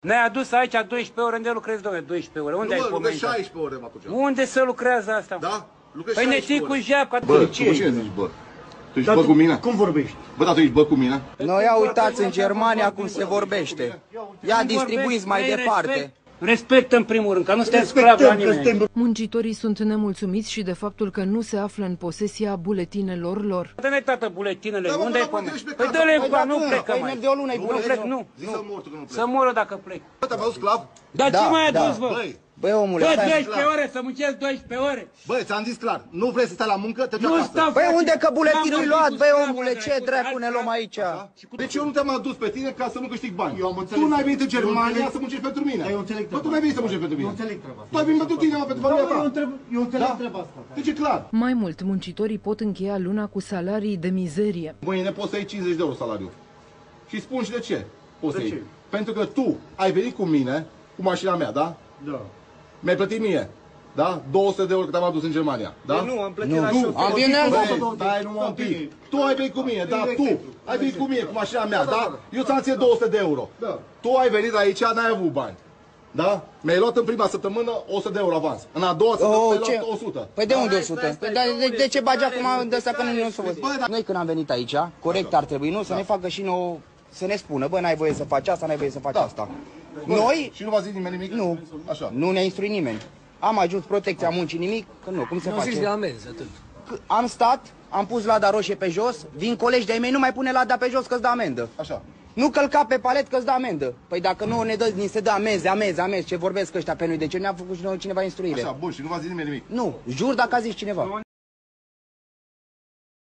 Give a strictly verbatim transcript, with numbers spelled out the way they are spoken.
Ne-ai adus aici doisprezece ore, unde lucrezi, domnule, doisprezece ore? Unde nu, ai mă, lucrez pomenit? șaisprezece ore, mă, atunci. Unde se lucrează asta? Da? Lucrez Păi ne ții șaisprezece cu jeapca. Bă, tu ce cine zici, bă? Tu ești bă cu mine? Cum vorbești? Bă, dar tu ești bă cu mine? Noi ia uitați în Germania cum se vorbește. Ia distribuiți mai departe. Respect în primul rând, că nu suntem sclavi la nimeni. Muncitorii sunt nemulțumiți și de faptul că nu se află în posesia buletinelor lor. Dă-ne, tată, buletinele, Da, mă, unde da, ai mă, pomenit? ești pe Păi casă. dă-le, Păi ba, da, nu până, plecă păi mai. de o lună ai Nu buletin. plec, nu. Zi să mor tu că nu pleci. Să moră dacă plec. Bă, te-am adus sclav? Dar ce Da, mai da. adus, bă? Băi, Băi, omule, Bă, stai. doisprezece ore, să muncesc doisprezece ore. băi, ți-am zis clar, nu vrei să stai la muncă, te duci Nu acasă. stau, Băi, frate. unde că buletinul N-am e luat, vorbit cu băi, sclavă, omule, ce dracu. dracu ne luăm aici? Deci eu nu te-am adus pe tine ca să nu câștig bani. Eu am înțeles. Tu n-ai venit în Eu Germania înțeleg. să muncești pentru mine. Dar eu înțeleg Bă, treaba tu n-ai venit să muncești pentru Eu mine. înțeleg treaba asta. Tu ai venit pentru tine, mă, pentru Da, familia eu ta. întreb, eu înțeleg Da? treaba asta. Deci e clar. Mai mult, muncitorii pot încheia luna cu salarii de mizerie. Mâine poți să iei cincizeci de euro salariu. Și spun și de ce poți De să ce? iei. Pentru că tu ai venit cu mine, cu mașina mea, da? Da. Mi-ai plătit mie, da? două sute de euro cât am adus în Germania, da? Nu, am plătit Nu, la nu, șofer. am venit. Băi, dai numai un pic. Tu ai venit cu mine, da, tu ai venit cu mine, cu mașina mea, da? Eu ți-am ție două sute de euro. Da. Tu ai venit aici, n-ai avut bani. Da? Mi-ai luat în prima săptămână o sută de euro avans. În a doua săptămână Oh, mi-ai ce? luat o sută. Păi de Da? unde o sută? Păi de, de, de ce bagi acum de asta că nu să văd? Băi, da. Noi când am venit aici, corect ar trebui, nu? Să ne facă și nouă, să ne spună, bă, n-ai voie să faci asta, n-ai voie să faci asta. Noi, Și nu v-a zis nimeni nimic? nu, Așa. nu ne-a instruit nimeni. Am ajuns protecția muncii, nimic, că nu, cum se Nu zis de face? amenzi, atât. C- Am stat, am pus lada roșie pe jos, vin colegi de-ai mei, nu mai pune lada pe jos că-ți dă amendă. Așa. Nu călca pe palet că-ți dă amendă. Păi dacă nu ne dă, ni se dă amenzi, amenzi, amenzi, ce vorbesc ăștia pe noi, de ce ne-a făcut și noi cineva instruire? Așa, bun, și nu v-a zis nimeni nimic. Nu, jur dacă a zis cineva.